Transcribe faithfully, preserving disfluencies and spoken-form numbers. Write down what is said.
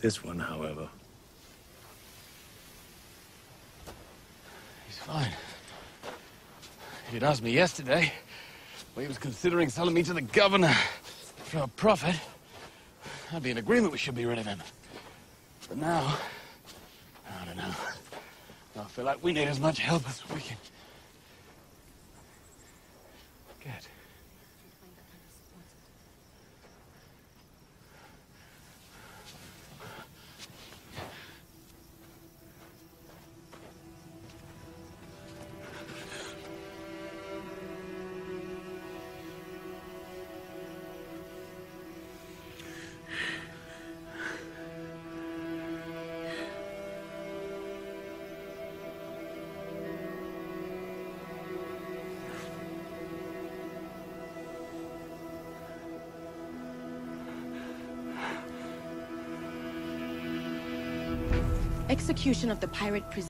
This one, however. He's fine. If you'd asked me yesterday, when he was considering selling me to the governor for a profit, I'd be in agreement we should be rid of him. But now, I don't know. I feel like we need as much help as we can get. Execution of the pirate prisoner.